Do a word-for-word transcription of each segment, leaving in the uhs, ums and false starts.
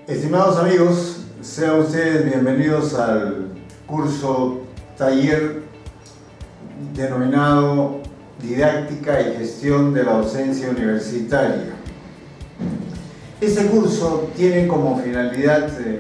Estimados amigos, sean ustedes bienvenidos al curso taller denominado Didáctica y Gestión de la Docencia Universitaria. Este curso tiene como finalidad eh,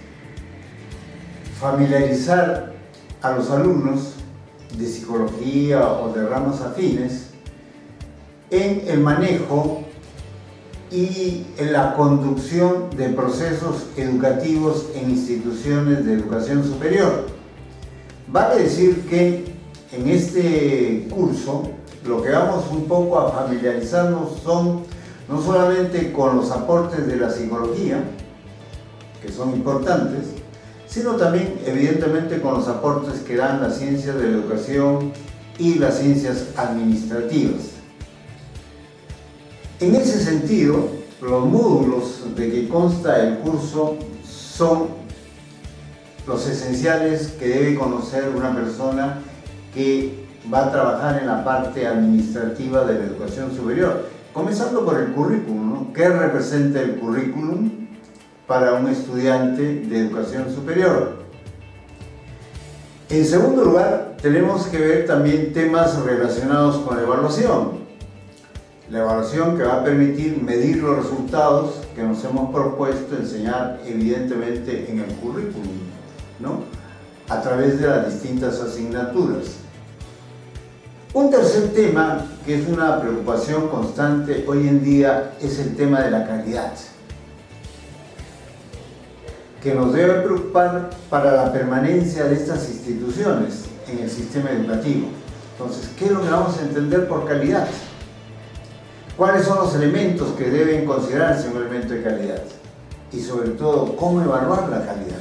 familiarizar a los alumnos de psicología o de ramas afines en el manejo y en la conducción de procesos educativos en instituciones de educación superior. Vale decir que en este curso lo que vamos un poco a familiarizarnos son no solamente con los aportes de la psicología, que son importantes, sino también evidentemente con los aportes que dan las ciencias de la educación y las ciencias administrativas. En ese sentido, los módulos de que consta el curso son los esenciales que debe conocer una persona que va a trabajar en la parte administrativa de la educación superior. Comenzando por el currículum, ¿no? ¿Qué representa el currículum para un estudiante de educación superior? En segundo lugar, tenemos que ver también temas relacionados con la evaluación. La evaluación que va a permitir medir los resultados que nos hemos propuesto enseñar evidentemente en el currículum, ¿no? A través de las distintas asignaturas. Un tercer tema que es una preocupación constante hoy en día es el tema de la calidad, que nos debe preocupar para la permanencia de estas instituciones en el sistema educativo. Entonces, ¿qué es lo que vamos a entender por calidad? ¿Cuáles son los elementos que deben considerarse un elemento de calidad? Y sobre todo, ¿cómo evaluar la calidad?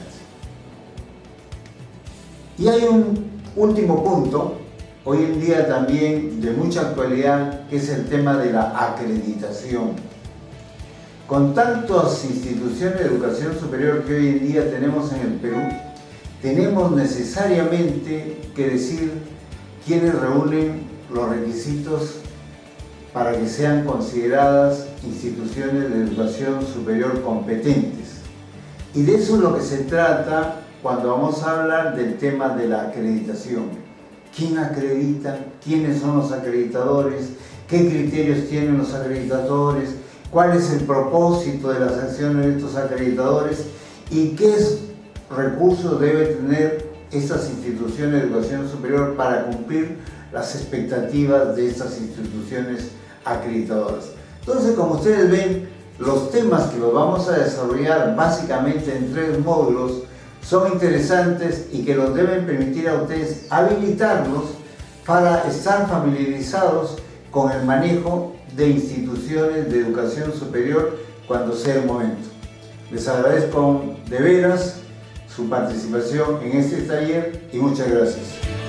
Y hay un último punto, hoy en día también de mucha actualidad, que es el tema de la acreditación. Con tantas instituciones de educación superior que hoy en día tenemos en el Perú, tenemos necesariamente que decir quiénes reúnen los requisitos para que sean consideradas instituciones de educación superior competentes. Y de eso es lo que se trata cuando vamos a hablar del tema de la acreditación. ¿Quién acredita? ¿Quiénes son los acreditadores? ¿Qué criterios tienen los acreditadores? ¿Cuál es el propósito de las acciones de estos acreditadores? ¿Y qué recursos deben tener estas instituciones de educación superior para cumplir las expectativas de estas instituciones acreditadoras? Entonces, como ustedes ven, los temas que los vamos a desarrollar básicamente en tres módulos son interesantes y que los deben permitir a ustedes habilitarlos para estar familiarizados con el manejo de instituciones de educación superior cuando sea el momento. Les agradezco de veras su participación en este taller y muchas gracias.